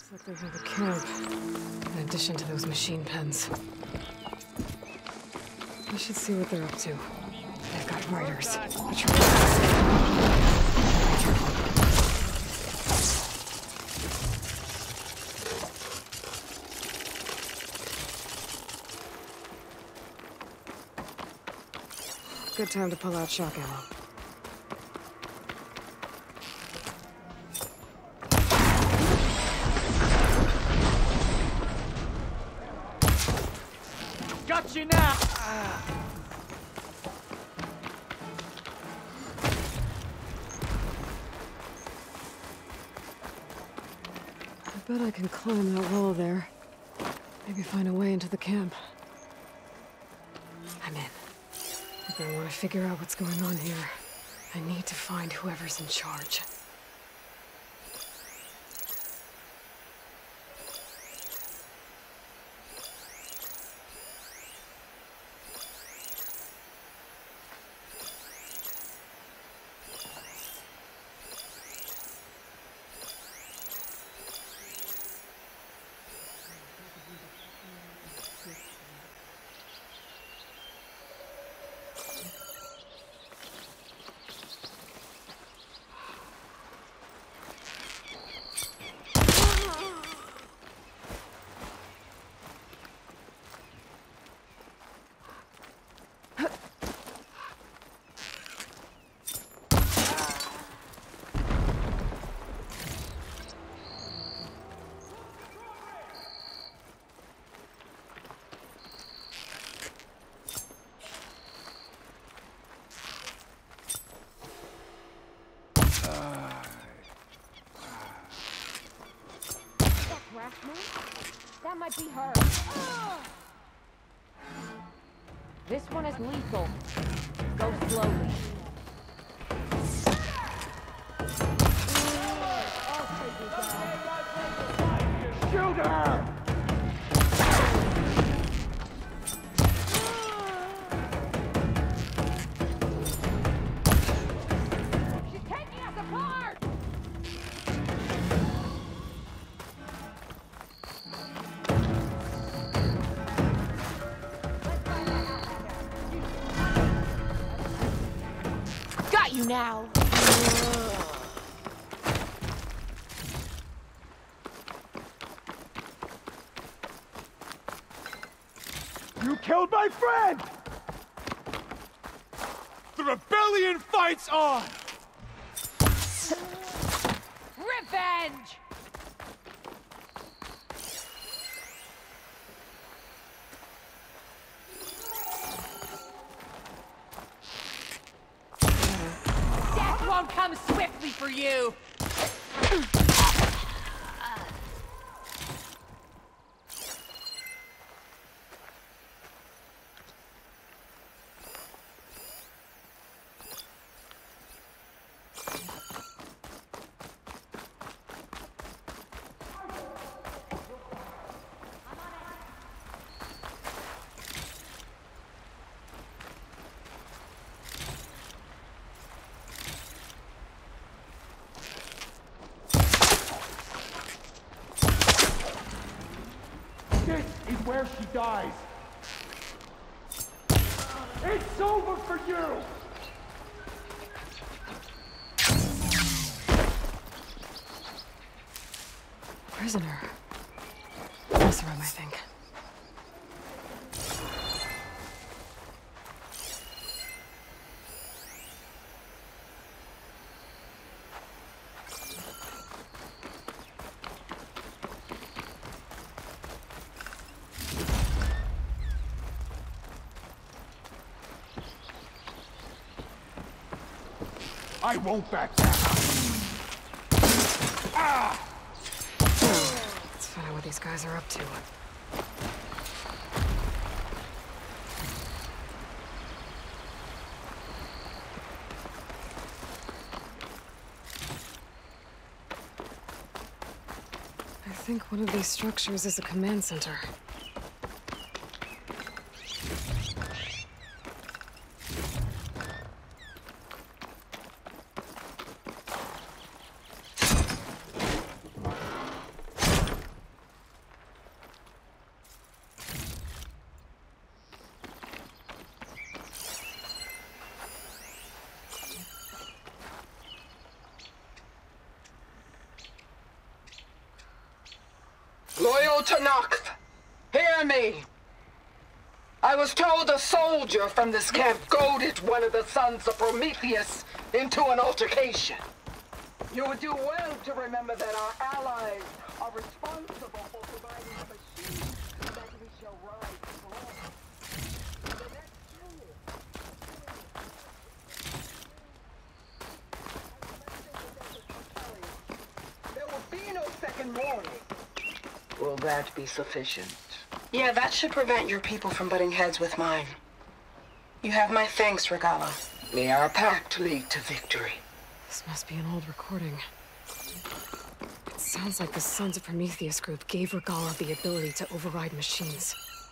Looks like they have a camp, in addition to those machine pens. I should see what they're up to. They've got riders. Good time to pull out shock ammo. Got you now! I bet I can climb that wall there. Maybe find a way into the camp. I'm in. If I want to figure out what's going on here, I need to find whoever's in charge. That might be her. This one is lethal. Go slowly. Shoot her! She's taking us apart! Got you now! You killed my friend! The rebellion fights on! Revenge! Death won't come swiftly for you! This is where she dies. It's over for you! Prisoner. This room, I think. I won't back down. Ah! Let's find out what these guys are up to. I think one of these structures is a command center. Loyal to Noct, hear me. I was told a soldier from this camp goaded one of the sons of Prometheus into an altercation. You would do well to remember that our allies are responsible for providing the machine that we shall ride from. The next unit. There will be no second warning. Will that be sufficient? Yeah, that should prevent your people from butting heads with mine. You have my thanks, Regalla. May our pact lead to victory. This must be an old recording. It sounds like the Sons of Prometheus group gave Regalla the ability to override machines.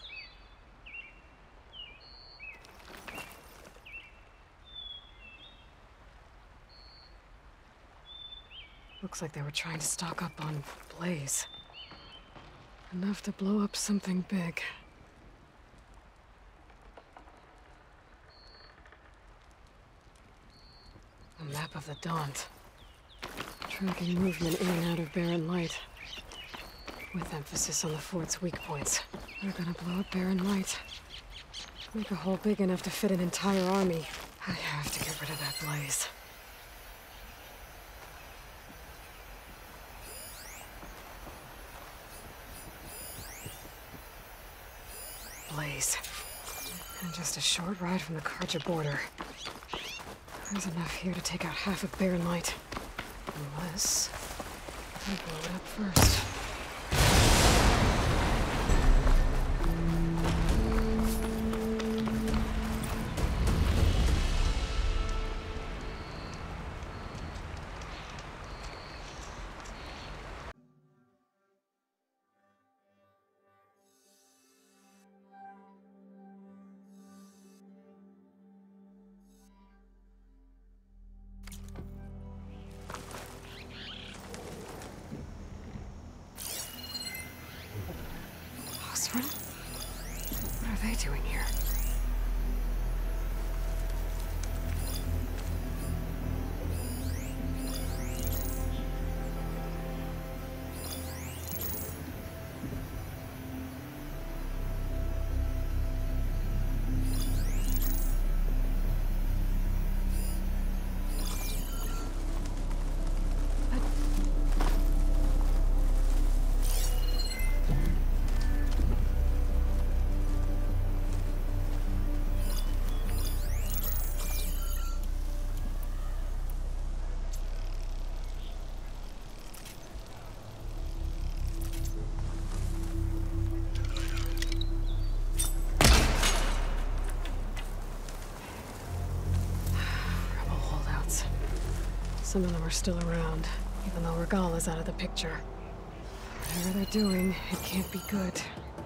Looks like they were trying to stock up on Blaze. Enough to blow up something big. A map of the Daunt. Tracking movement in and out of Barren Light. With emphasis on the fort's weak points. They're gonna blow up Barren Light. Make a hole big enough to fit an entire army. I have to get rid of that Blaze. Blaze. And just a short ride from the Carja border. There's enough here to take out half of Barren Light. Unless I blow it up first. What are they doing here? Some of them are still around, even though Regalla's out of the picture. Whatever they're doing, it can't be good.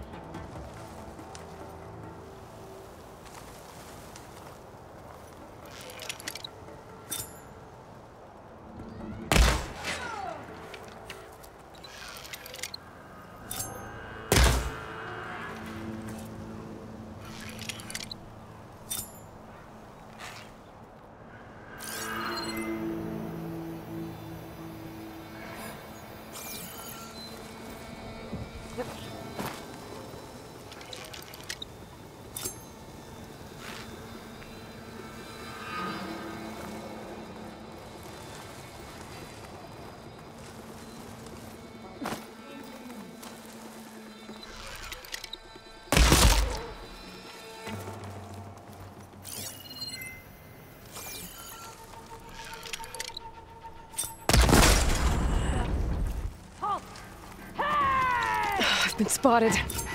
Been spotted.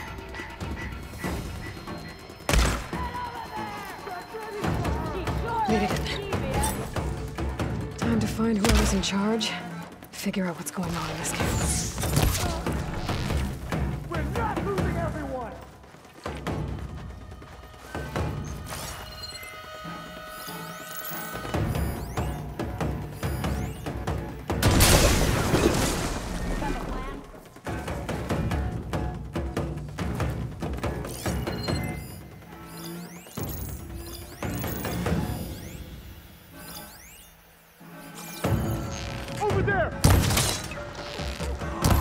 Made it in. Time to find whoever's in charge. Figure out what's going on in this camp. We're not losing everyone! Over there!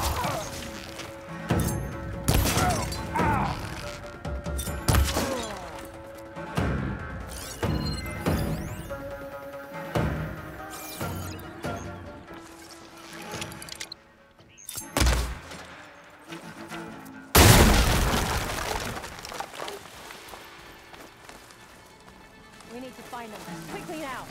find them. Quickly now.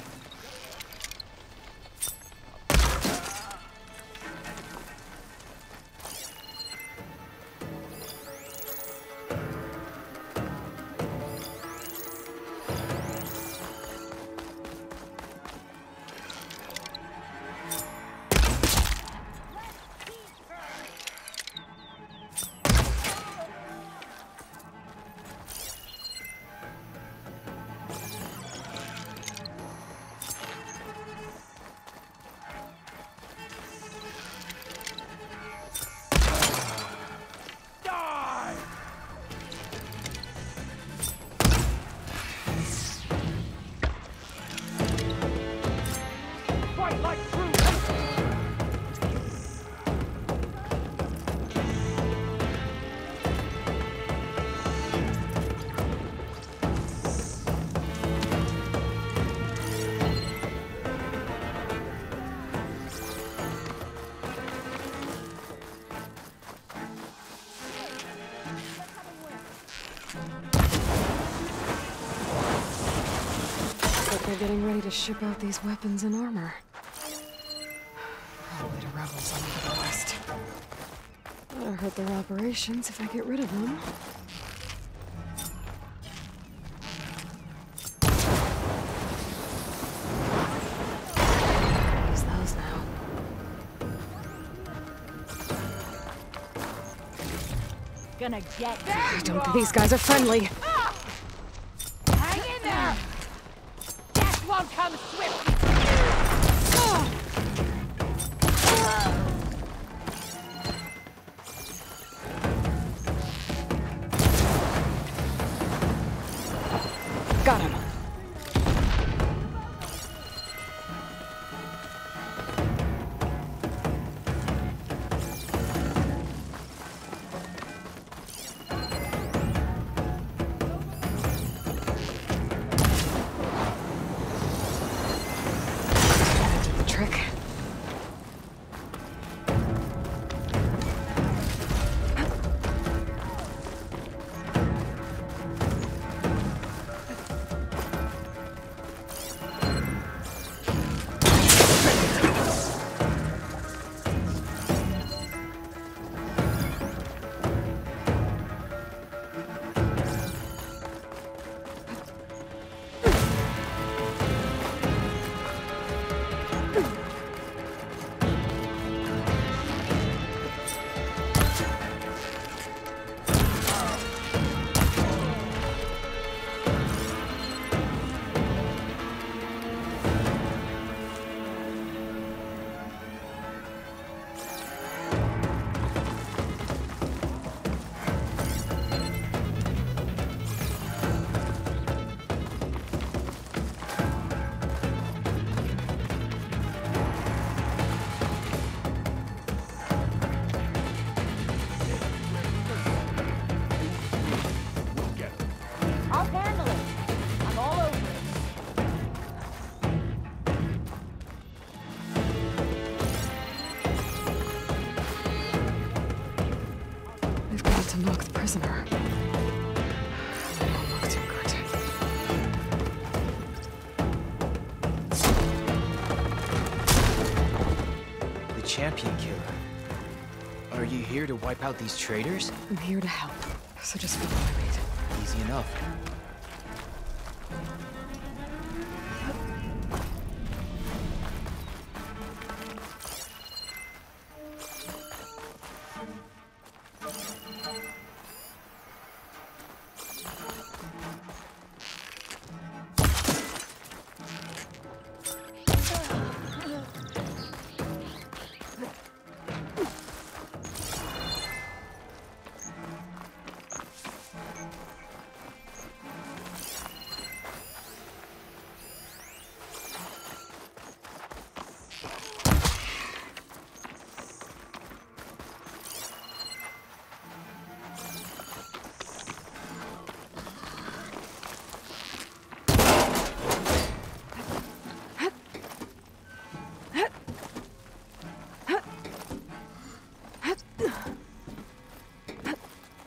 Fight like true. But they're getting ready to ship out these weapons and armor. Probably to rebels all over the West. That'll hurt their operations if I get rid of them. Use those now. Gonna get I don't think these guys are friendly. Hang in there! Death won't come swiftly. Got him. That did the trick. I'll handle it. I'm all over it. They've got to knock the prisoner. They don't look too good. The Champion Killer. Are you here to wipe out these traitors? I'm here to help, so just follow my lead. Easy enough.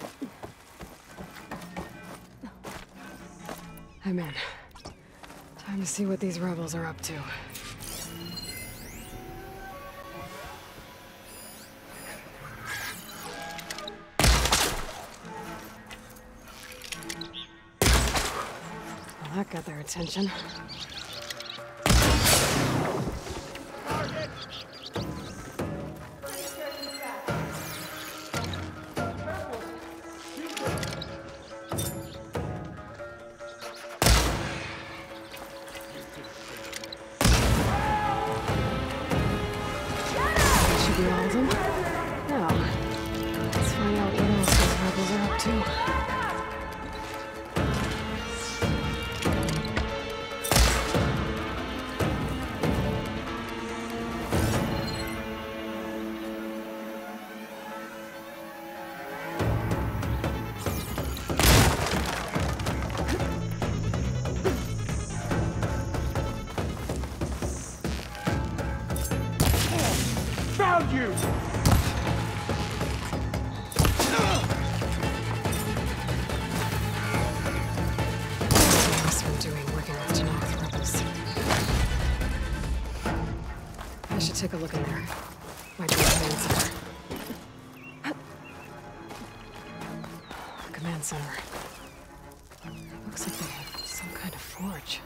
I'm in. Time Time to see what these rebels are up to. Well, that got their attention. Should be all of them. Now, let's find out what else these rebels are up to. Found you! What's been doing working with Tenakth rebels? I should take a look in there. Might be a command center. Command center. Looks like they have some kind of forge.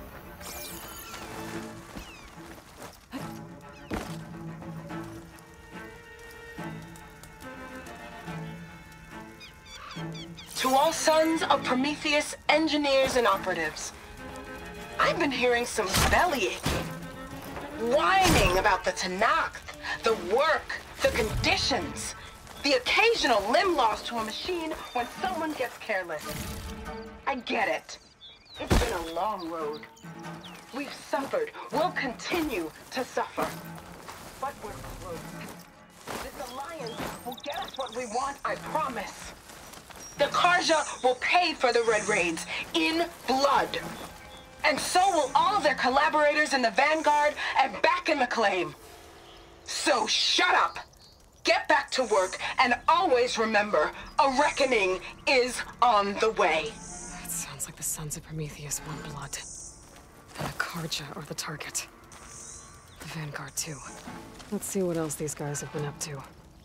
To all sons of Prometheus engineers and operatives, I've been hearing some bellyaching, whining about the Tenakth, the work, the conditions, the occasional limb loss to a machine when someone gets careless. I get it. It's been a long road. We've suffered. We'll continue to suffer. But we're close. This alliance will get us what we want, I promise. The Carja will pay for the Red Raids in blood. And so will all of their collaborators in the Vanguard and back in the Claim. So shut up, get back to work, and always remember, a reckoning is on the way. It sounds like the Sons of Prometheus want blood. And the Carja are the target. The Vanguard, too. Let's see what else these guys have been up to.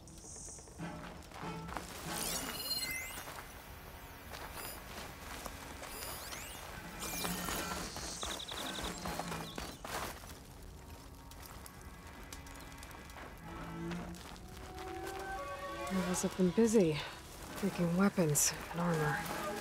Rebels have been busy, making weapons and armor.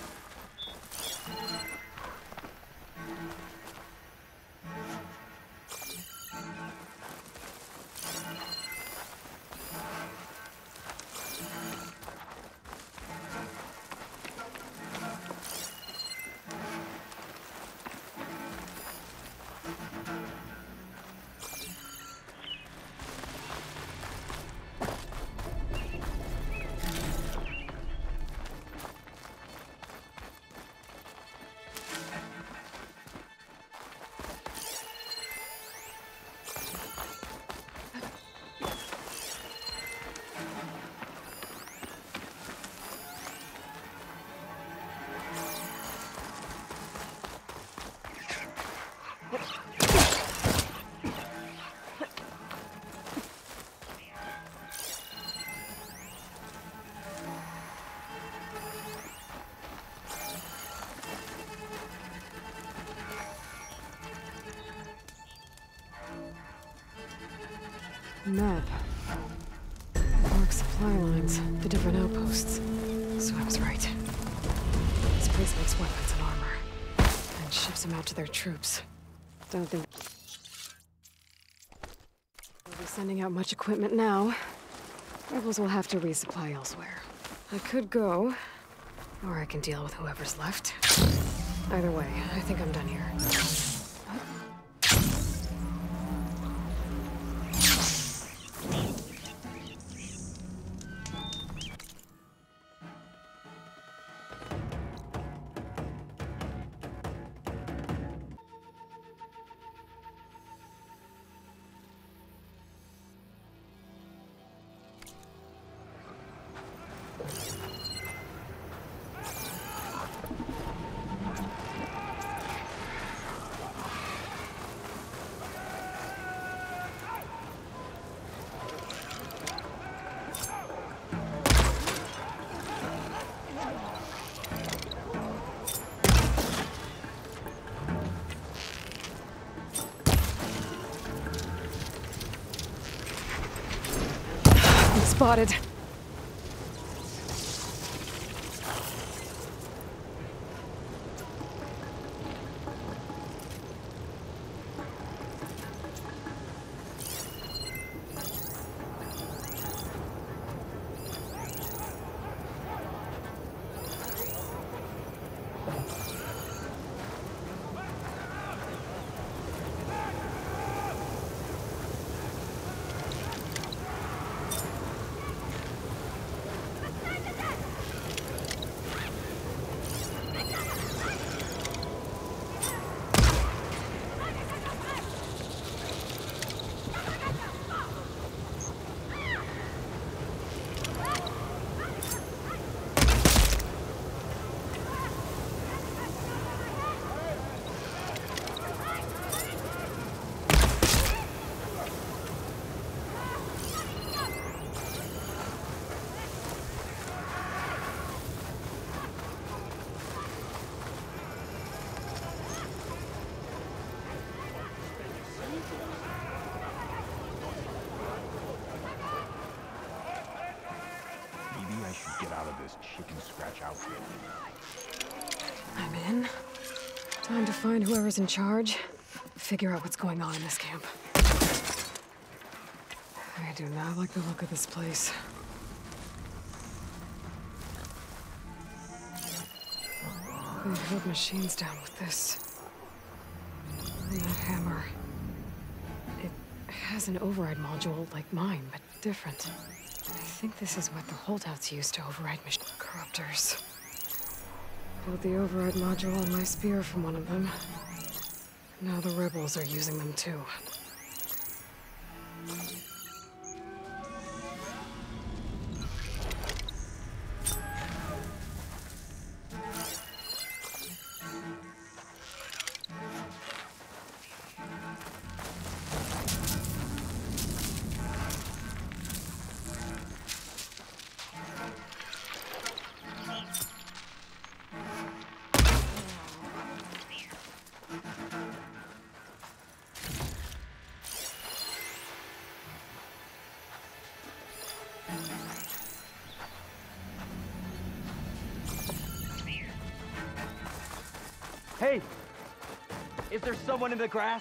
Map. Marks supply lines, the different outposts. So I was right. This place makes weapons and armor, and ships them out to their troops. Don't think we'll be sending out much equipment now. Rebels will have to resupply elsewhere. I could go, or I can deal with whoever's left. Either way, I think I'm done here. spotted. Maybe I should get out of this chicken scratch outfit. I'm in. Time to find whoever's in charge. Figure out what's going on in this camp. I do not like the look of this place. They held machines down with this. And that hammer. It has an override module like mine, but different. I think this is what the holdouts use to override corruptors. Built the override module on my spear from one of them. Now the rebels are using them too. Hey! Is there someone in the grass?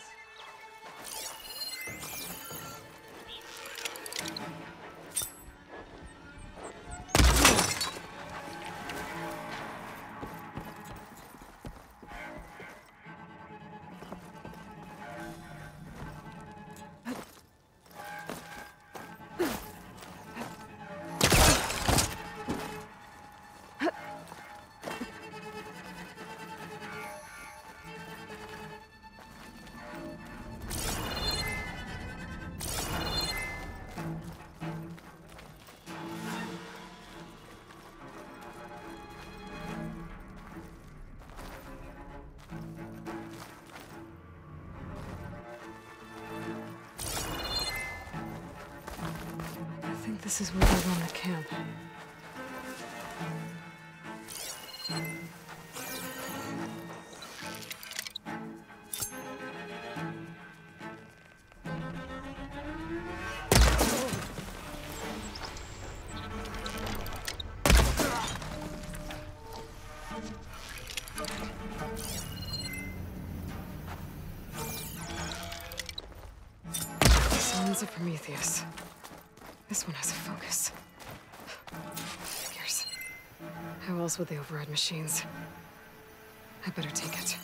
I think this is where they run the camp. Sons of Prometheus. This one has a focus. Figures. How else would they override machines? I better take it.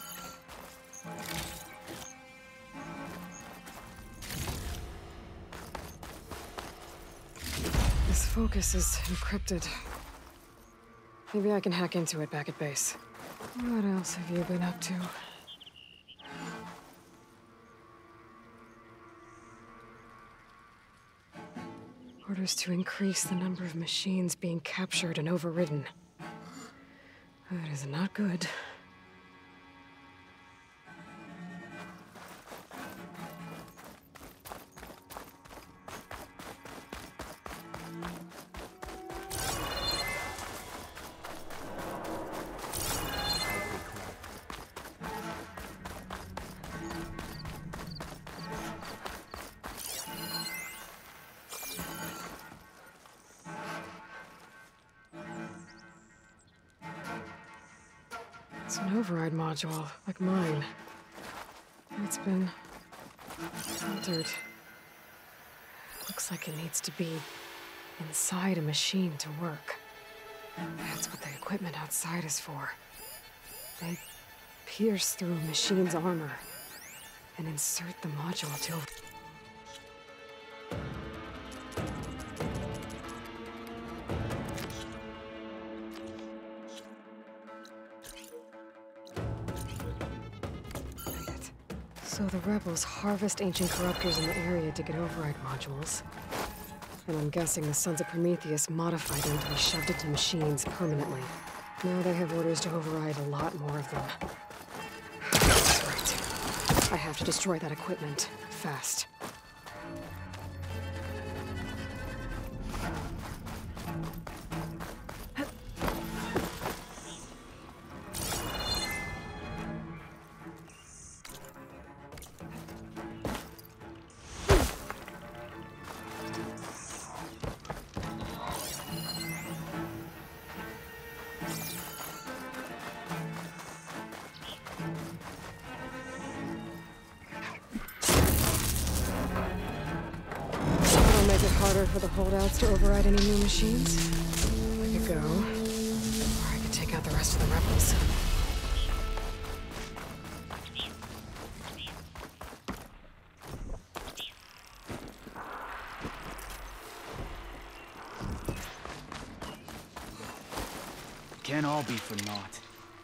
This focus is encrypted. Maybe I can hack into it back at base. What else have you been up to? Orders to increase the number of machines being captured and overridden. That is not good. It's an override module, like mine. It's been altered. Looks like it needs to be inside a machine to work. That's what the equipment outside is for. They pierce through a machine's armor and insert the module to... So the rebels harvest ancient corruptors in the area to get override modules. And I'm guessing the Sons of Prometheus modify them to be shoved into machines permanently. Now they have orders to override a lot more of them. That's right. I have to destroy that equipment, fast. Harder for the holdouts to override any new machines. I could go, or I could take out the rest of the rebels. It can't all be for naught.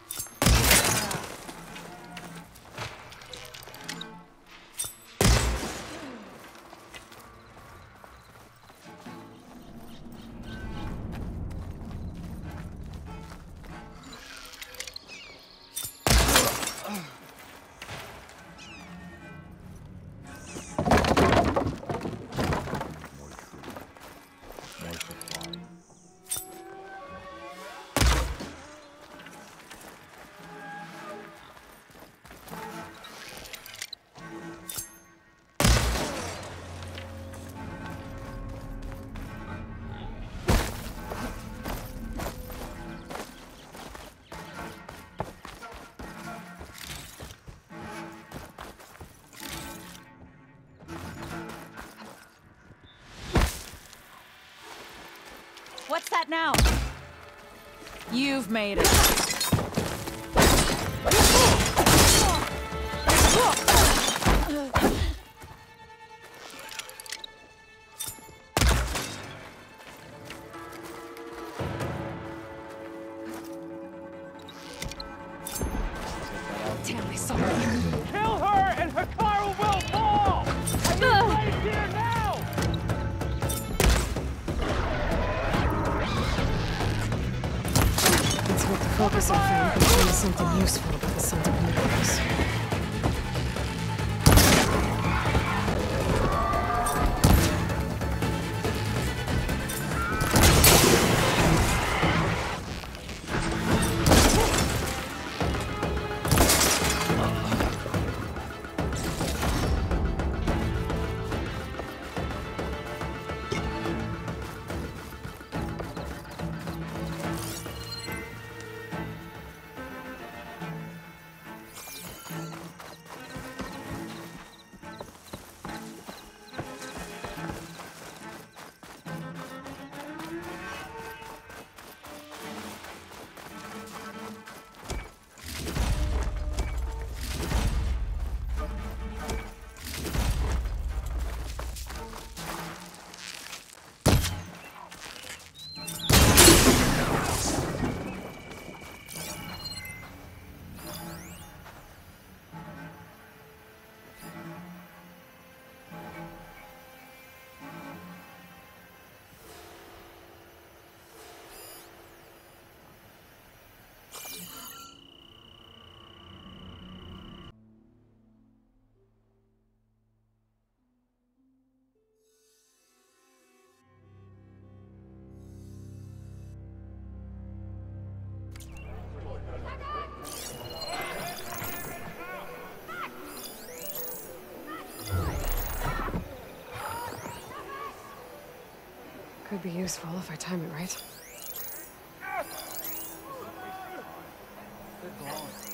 What's that now? You've made it. Damn, they saw me. Kill her and Hikaru will fall! I need right here now! Let's hope the focus I found can tell me something useful about the Sons of Prometheus. Could be useful if I time it right. Good ball.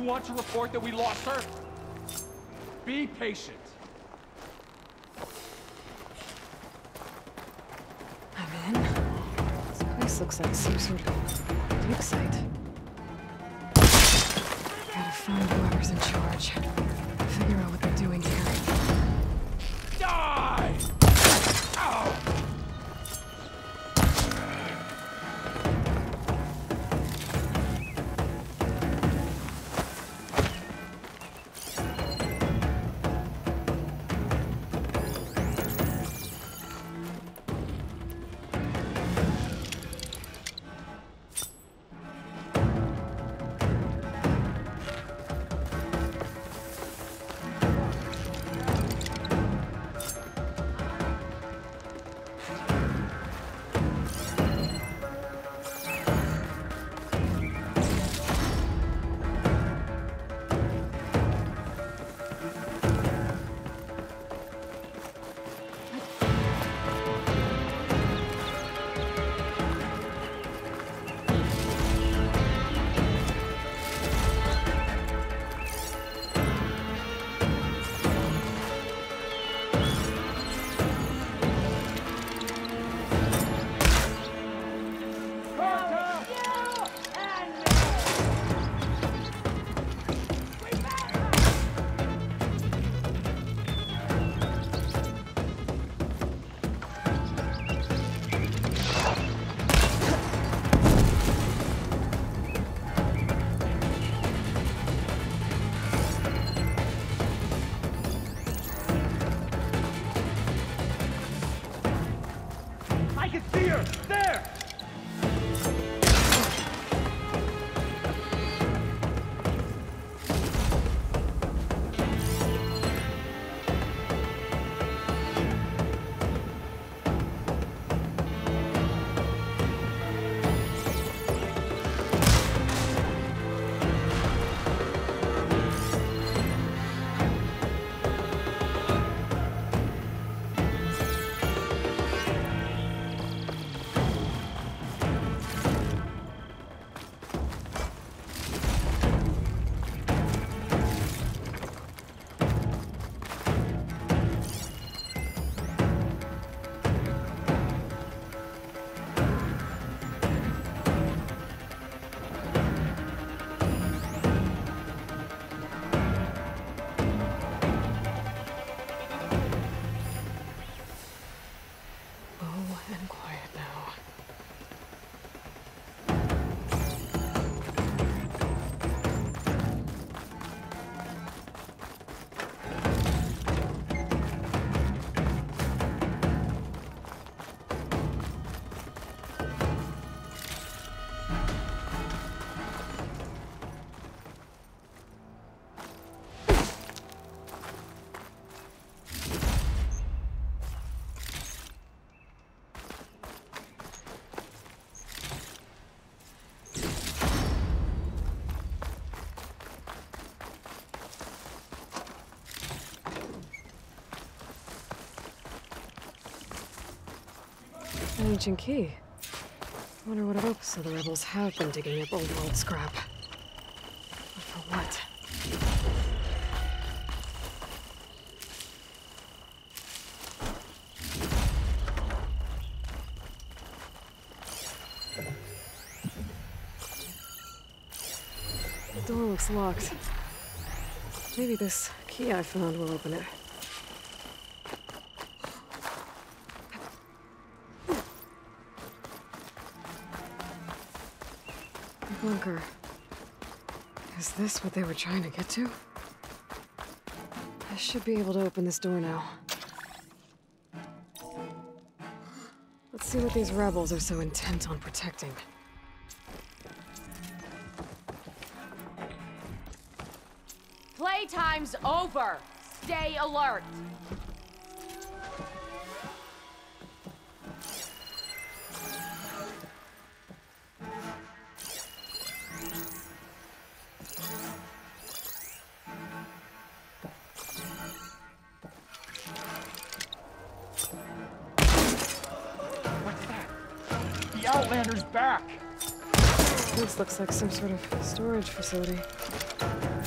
want to report that we lost her? Be patient. I'm in. This place looks like some sort of dig site. Gotta find whoever's in charge. Figure out what they're doing here. Die! Ow! I can see her! There! And quiet now. An ancient key. Wonder what it opens, so the rebels have been digging up old world scrap. But for what? The door looks locked. Maybe this key I found will open it. Bunker. Is this what they were trying to get to? I should be able to open this door now. Let's see what these rebels are so intent on protecting. Playtime's over. Stay alert. The Outlander's back! This looks like some sort of storage facility.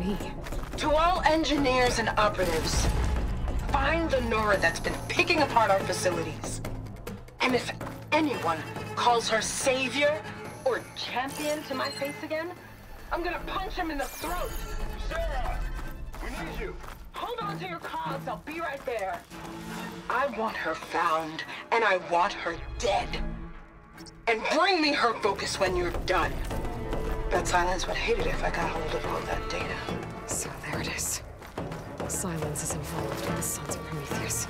me? To all engineers and operatives, find the Nora that's been picking apart our facilities. And if anyone calls her savior or champion to my face again, I'm gonna punch him in the throat. Sarah! We need you! Hold on to your cogs, I'll be right there. I want her found, and I want her dead. And bring me her focus when you're done. Bet Silence would hate it if I got hold of all that data. So there it is. Silence is involved with the Sons of Prometheus.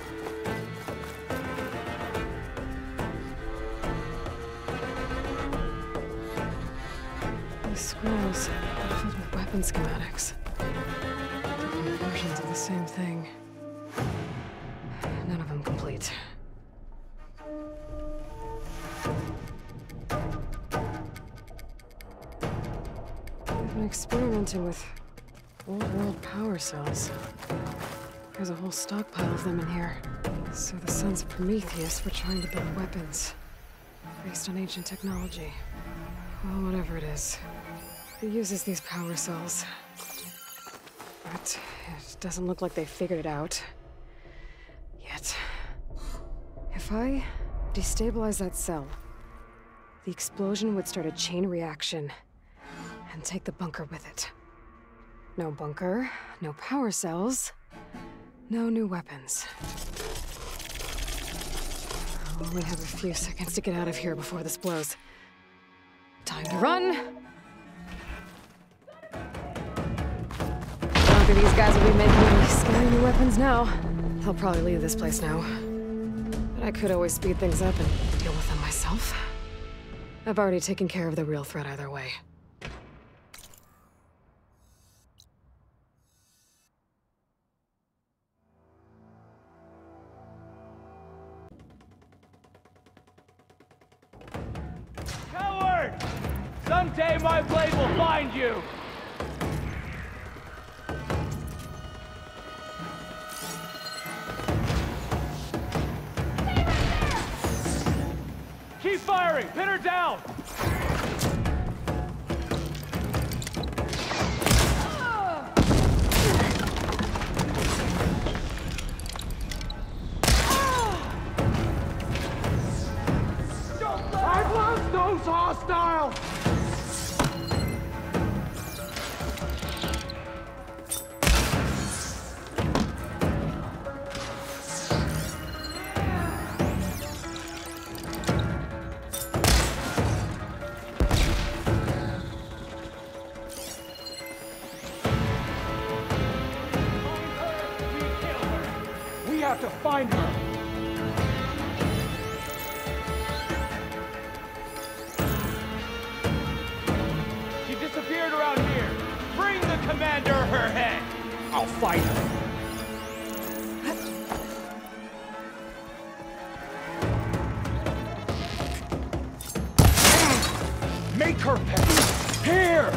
These scrolls are filled with weapon schematics. Different versions of the same thing. None of them complete. They've been experimenting with old-world power cells. There's a whole stockpile of them in here. So the Sons of Prometheus were trying to build weapons based on ancient technology. Well, whatever it is. It uses these power cells. But it doesn't look like they figured it out. Yet. If I destabilize that cell, the explosion would start a chain reaction and take the bunker with it. No bunker, no power cells, no new weapons. I'll only have a few seconds to get out of here before this blows. Time to run! Not that these guys will be making any scary new weapons now. They'll probably leave this place now. But I could always speed things up and deal with them myself. I've already taken care of the real threat either way. Coward! Someday my blade will find you! Keep firing! Pin her down! I've lost those hostiles! We have to find her! She disappeared around here! Bring the commander her head! I'll fight her! Make her pay! Here!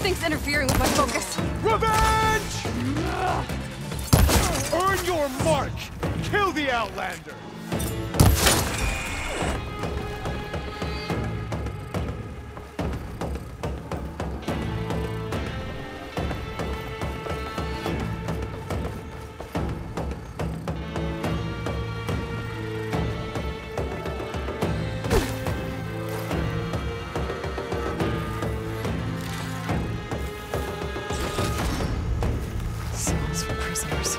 Something's interfering with my focus. Revenge! Earn your mark! Kill the Outlander! Cells for prisoners.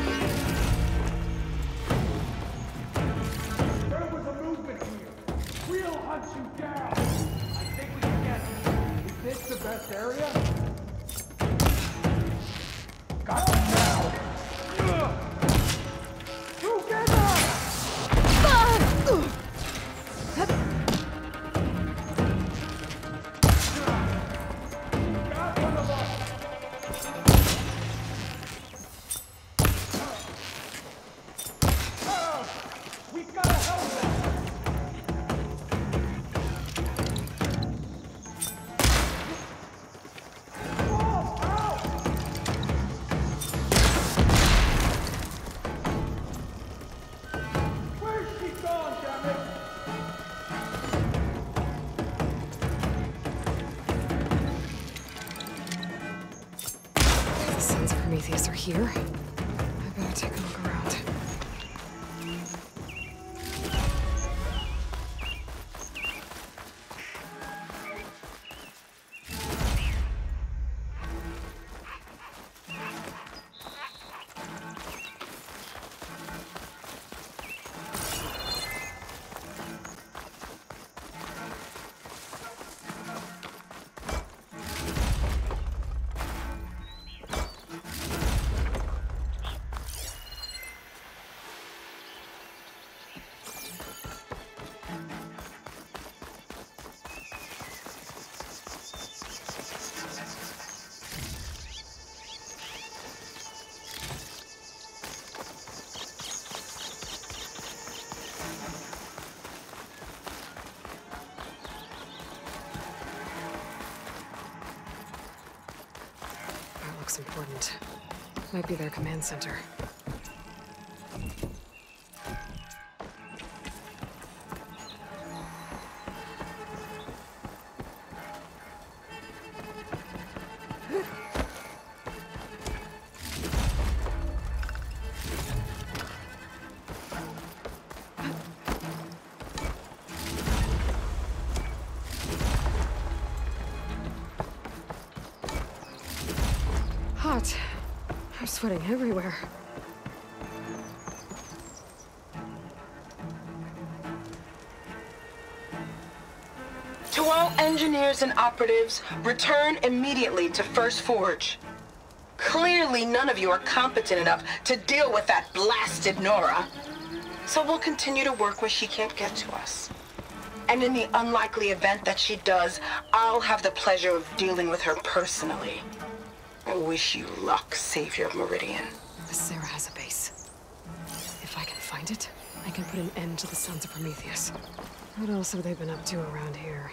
There was a movement here. We'll hunt you down. I think we can get it. Is this the best area? Got them now. Together! Got one of us. We gotta help them! Whoa! Ow! Where's she gone, damn it? The Sons of Prometheus are here. I better take a look around. That looks important. Might be their command center. Hot. I'm sweating everywhere. To all engineers and operatives, return immediately to First Forge. Clearly, none of you are competent enough to deal with that blasted Nora. So we'll continue to work where she can't get to us. And in the unlikely event that she does, I'll have the pleasure of dealing with her personally. I wish you luck, Savior of Meridian. The Sarah has a base. If I can find it, I can put an end to the Sons of Prometheus. What else have they been up to around here?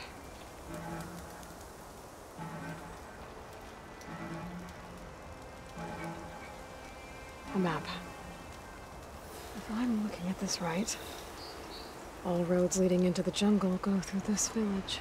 A map. If I'm looking at this right, all roads leading into the jungle go through this village.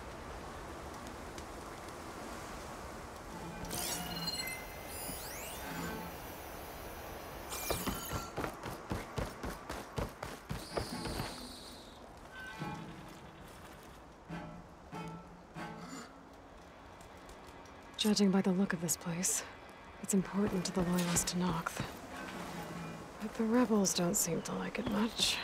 Judging by the look of this place, it's important to the loyalists to Noct. But the rebels don't seem to like it much.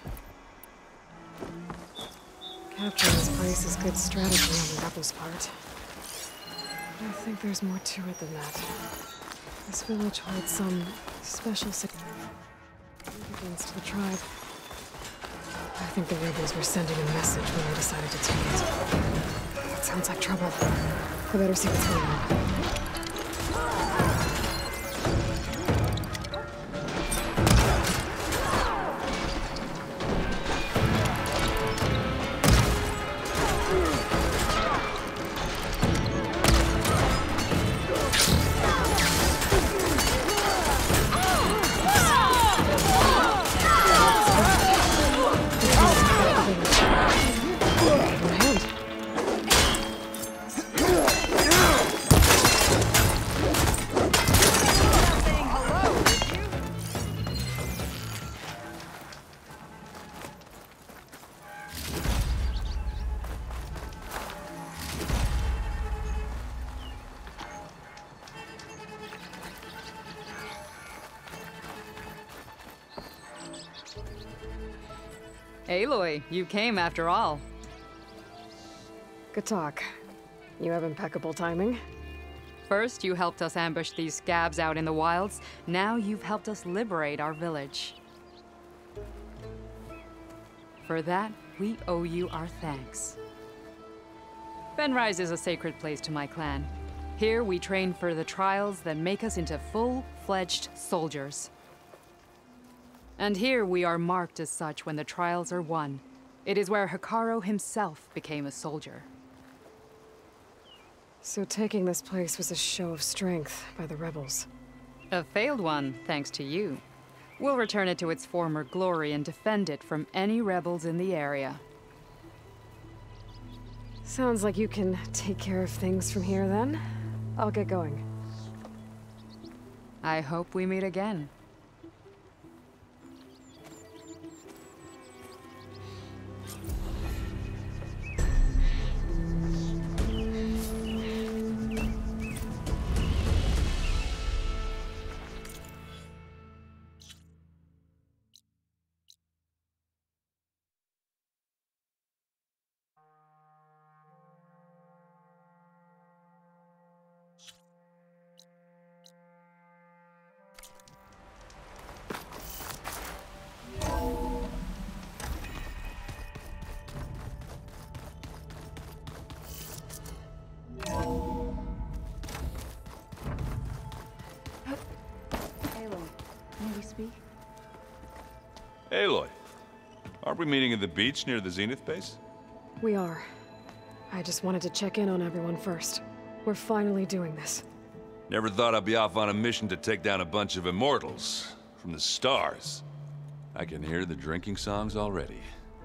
Capturing this place is good strategy on the rebels' part. But I think there's more to it than that. This village holds some special significance to the tribe. I think the rebels were sending a message when they decided to take it. That sounds like trouble. I better see what's going on. Aloy, you came after all. Good talk. You have impeccable timing. First, you helped us ambush these scabs out in the wilds. Now you've helped us liberate our village. For that, we owe you our thanks. Fenrise is a sacred place to my clan. Here we train for the trials that make us into full-fledged soldiers. And here we are marked as such when the trials are won. It is where Hekarro himself became a soldier. So taking this place was a show of strength by the rebels. A failed one, thanks to you. We'll return it to its former glory and defend it from any rebels in the area. Sounds like you can take care of things from here then. I'll get going. I hope we meet again. Aloy, aren't we meeting at the beach near the Zenith base? We are. I just wanted to check in on everyone first. We're finally doing this. Never thought I'd be off on a mission to take down a bunch of immortals from the stars. I can hear the drinking songs already.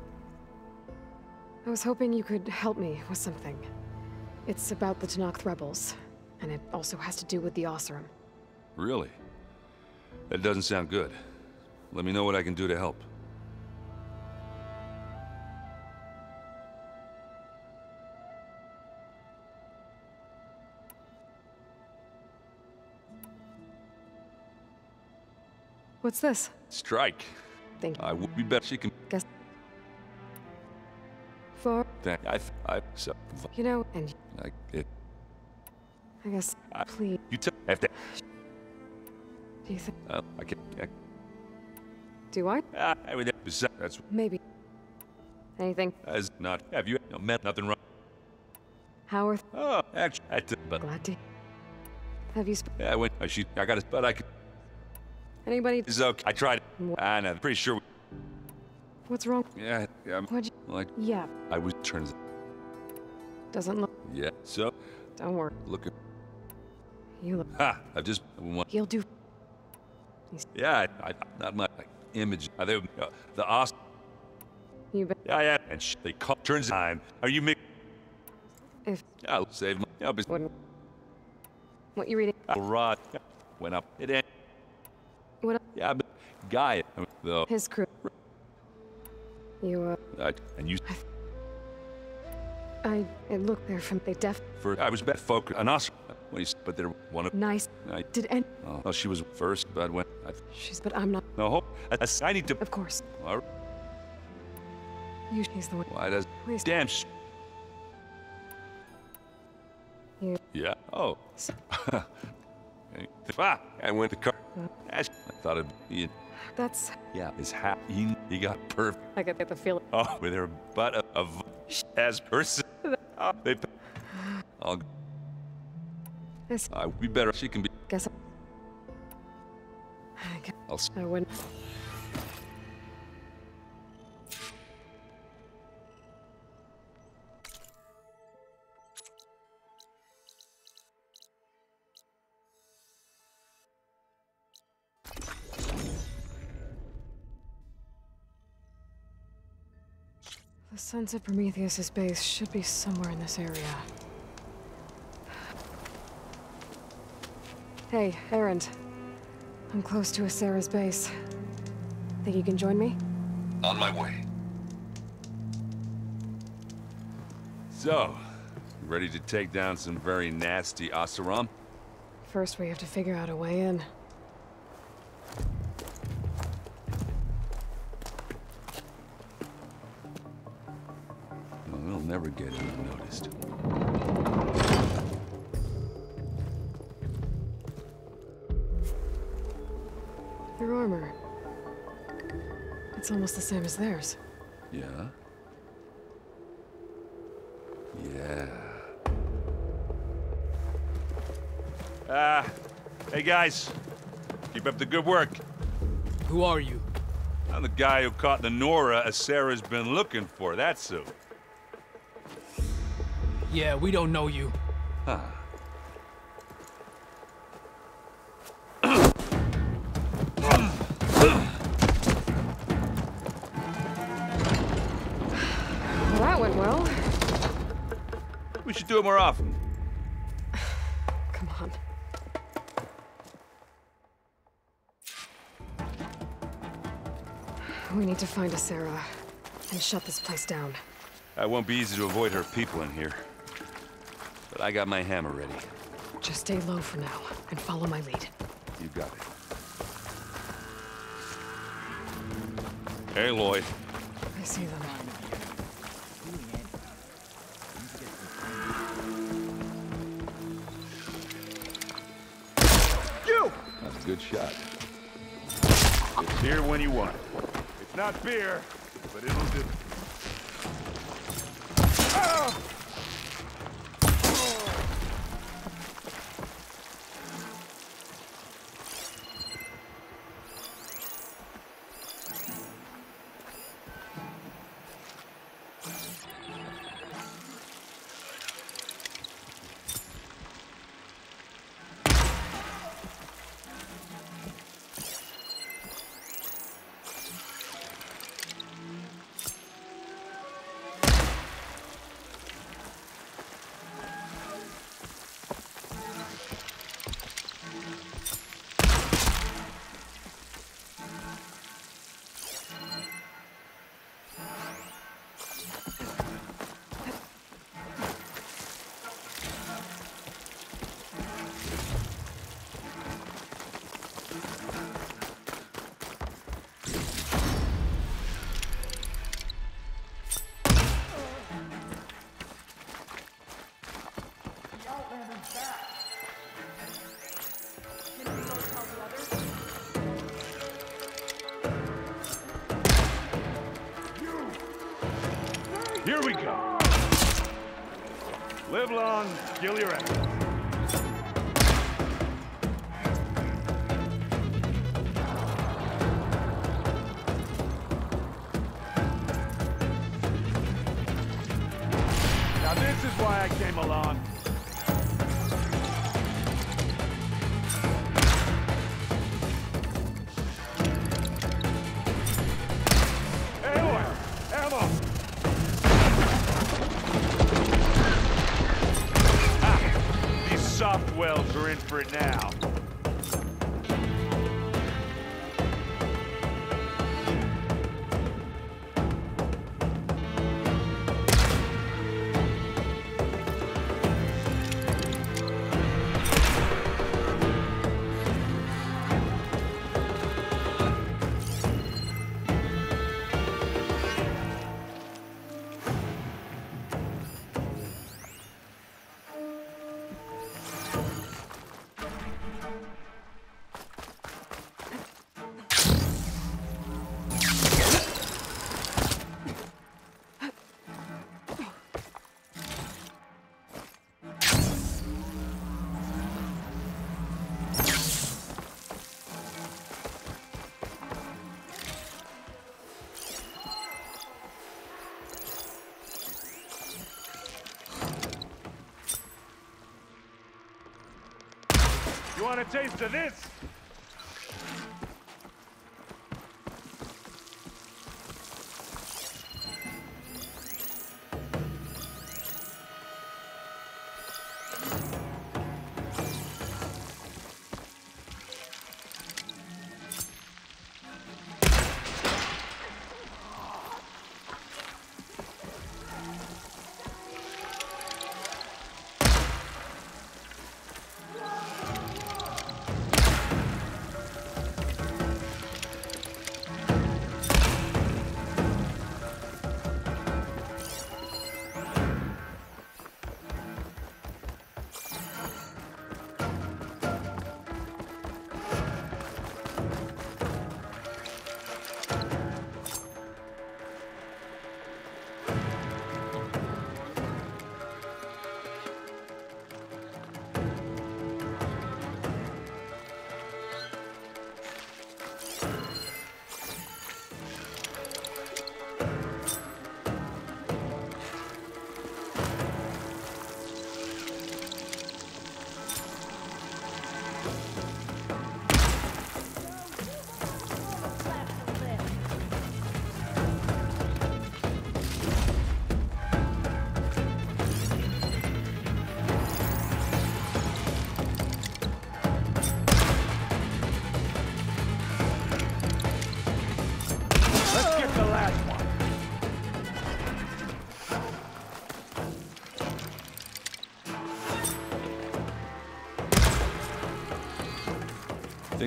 I was hoping you could help me with something. It's about the Tenakth rebels, and it also has to do with the Oseram. Really? That doesn't sound good. Let me know what I can do to help. What's this? Strike. Thank you. I would be better. She can. Guess. For. Thank. So. You know, and. Like it. I guess. Please. You tell. After. Do you think? I can't. Do I? I would. That's. Maybe. Anything? As not. Have you met nothing wrong? Howard? Oh, actually, I did, but. Glad to. Have you? Yeah, I went. I got it, but I could. Anybody? It's okay. I tried it. And I'm pretty sure. What's wrong? Yeah. What'd you? Like. Yeah. I was turns. Doesn't look. Yeah. So. Don't worry. Look at. You look. Ha! I just. He'll do. Yeah. I not my image. They the Os. You bet. Yeah. And they call turns time. Are you me? If. I'll save my. I'll be. Wouldn't. What you reading? Rod went up. It ain't. What? Yeah, but guy though. His crew. You and you. It looked there from they def. For I was bet folk an Oscar. But they're one of. Nice. Did and. Oh, she was first, but when. She's. But I'm not. No hope. I need to. Of course. All right. He's the one. Why does? Please. Damn. You. Yeah. Oh. I went to car. I thought it'd be. That's. Yeah, his hat. He got perfect. I get the feeling. Oh, with her butt of as person. Oh, they. I'll. This. We better. She can be. Guess. I wouldn't. The Sons of Prometheus' base should be somewhere in this area. Hey, Erend. I'm close to Asera's base. Think you can join me? On my way. So, ready to take down some very nasty Oseram? First, we have to figure out a way in. never get unnoticed. Your armor. It's almost the same as theirs. Yeah? Yeah. Hey guys. Keep up the good work. Who are you? I'm the guy who caught the Nora Asera's been looking for, that's who. Yeah, we don't know you. Huh. Well, that went well. We should do it more often. Come on. We need to find Asera and shut this place down. It won't be easy to avoid her people in here. But I got my hammer ready. Just stay low for now and follow my lead. You got it. Hey, Lloyd. I see them. You! That's a good shot. It's here when you want it. It's not beer, but it'll do. Here we go. Live long, kill your enemies. Now this is why I came along. Hey, oil! Ammo! These soft wells are in for it now. You want a taste of this?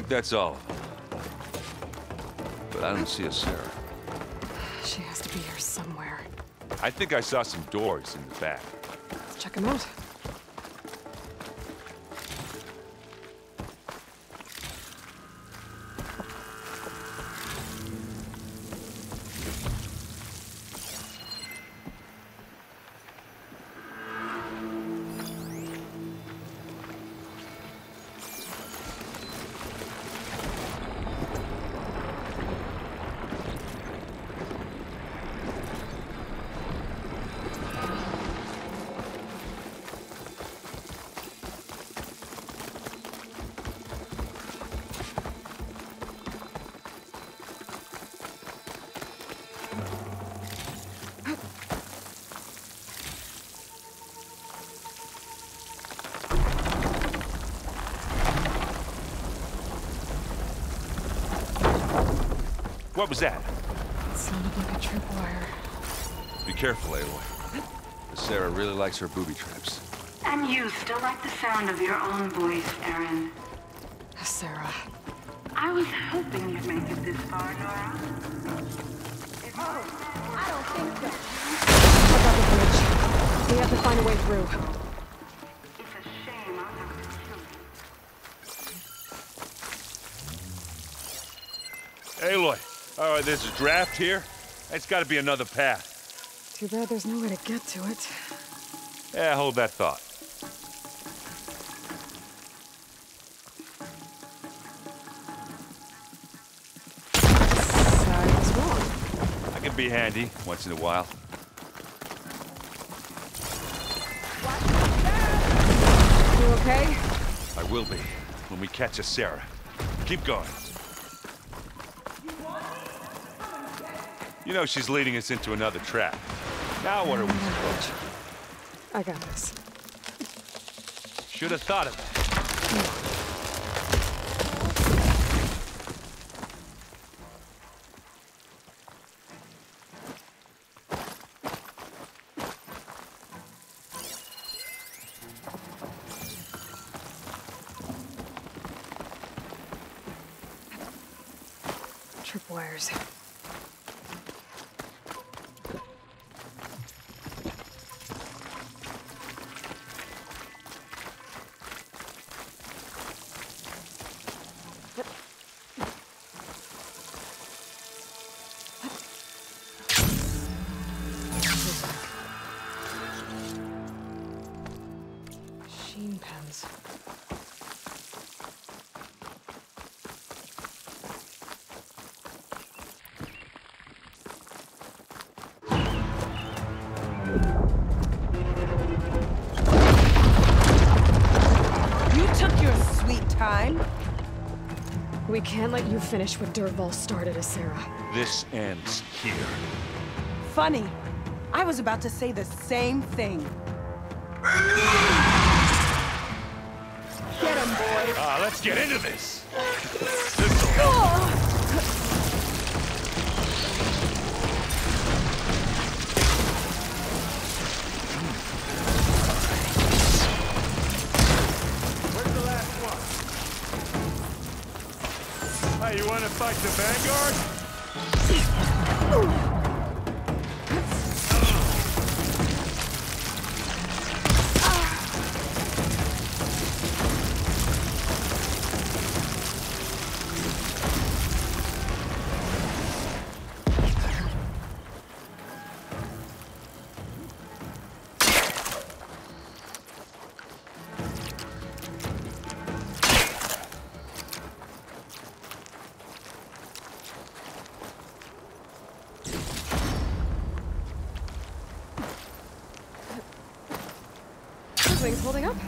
think that's all of them. But I don't see a Sarah. She has to be here somewhere. I think I saw some doors in the back. Let's check them out. What was that? It sounded like a tripwire. Be careful, Aloy. Sarah really likes her booby traps. And you still like the sound of your own voice, Erin. Sarah. I was hoping you'd make it this far, Nora. I don't think so. Check out the bridge. We have to find a way through. It's a shame I'll have to kill you. Aloy, all right, there's a draft here. It's got to be another path. Too bad there's no way to get to it. Yeah, hold that thought. I was wrong. I can be handy once in a while. You okay? I will be when we catch a Sarah. Keep going. You know she's leading us into another trap. Now what are we supposed to do? I got this. Should have thought of that. Tripwires. Machine pens. You took your sweet time. We can't let you finish what Dervahl started, Sarah. This ends here. Funny. I was about to say the same thing. Get him, boy. Let's get into this. Where's the last one? Hey, you want to fight the Vanguard? Wings holding up?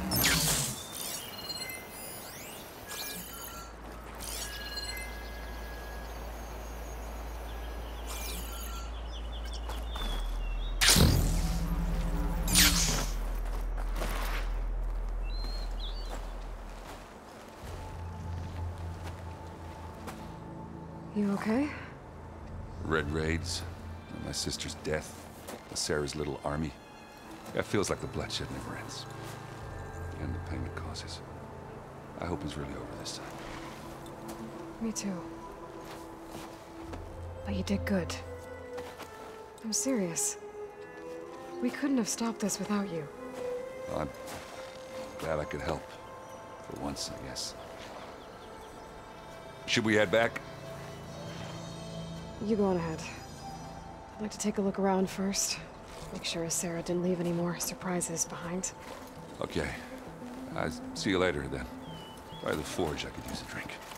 You okay? Red raids, my sister's death, Sarah's little army. It feels like the bloodshed never ends. And the pain it causes. I hope it's really over this time. Me too. But you did good. I'm serious. We couldn't have stopped this without you. Well, I'm glad I could help. For once, I guess. Should we head back? You go on ahead. I'd like to take a look around first. Make sure Sarah didn't leave any more surprises behind. Okay. See you later, then. By the forge, I could use a drink.